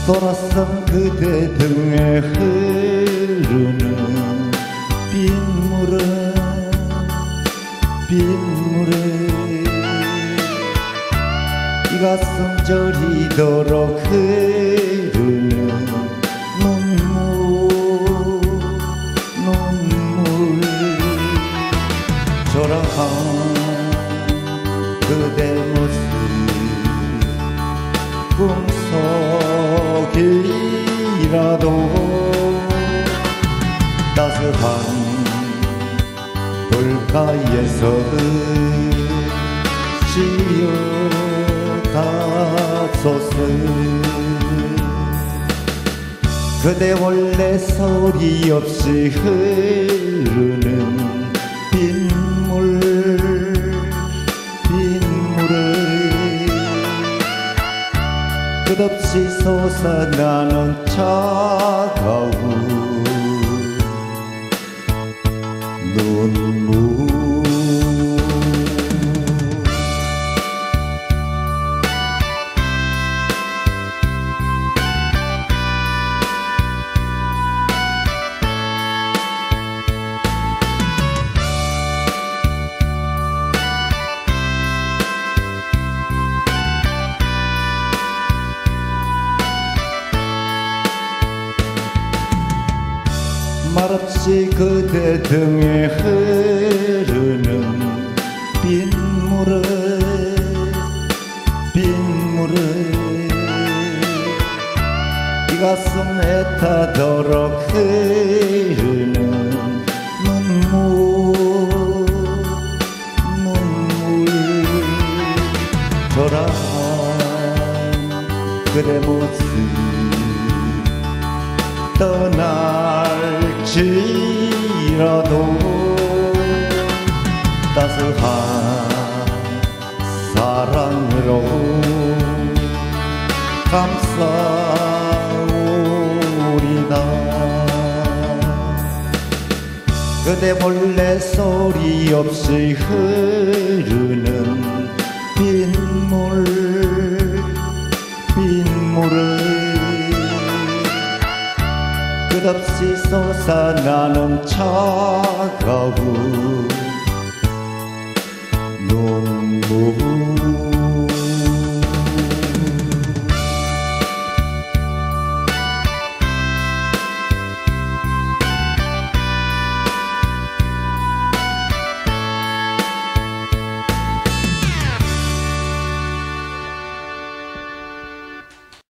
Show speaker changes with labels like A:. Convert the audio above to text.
A: 돌아선 그대 등에 흐르는 빗물에 이 가슴 저리도록 흐르는 눈물 초라한 그대 모습 꿈속이라도 따스한 돌가에서 쉬어가소서. 그대 원래 소리 없이 흐르는 빗물을 끝없이 솟아나는 차가운 눈물. 말없이 그대 등에 흐르는 빗물을 이 가슴에 타도록 흐르는 눈물 초라한 그대 모습 떠날지라도 따스한 사랑으로 감싸오리다. 그대 몰래 소리 없이 흐르는 빗물을 끝없이 솟아나는 차가운